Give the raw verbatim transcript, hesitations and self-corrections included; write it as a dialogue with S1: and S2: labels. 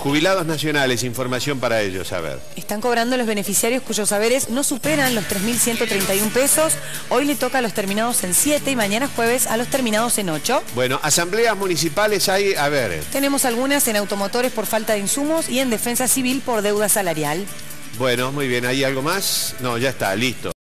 S1: Jubilados nacionales, información para ellos, a ver.
S2: Están cobrando los beneficiarios cuyos saberes no superan los tres mil ciento treinta y un pesos. Hoy le toca a los terminados en siete y mañana jueves a los terminados en ocho.
S1: Bueno, asambleas municipales hay, a ver.
S2: Tenemos algunas en automotores por falta de insumos y en defensa civil por deuda salarial.
S1: Bueno, muy bien. ¿Hay algo más? No, ya está, listo.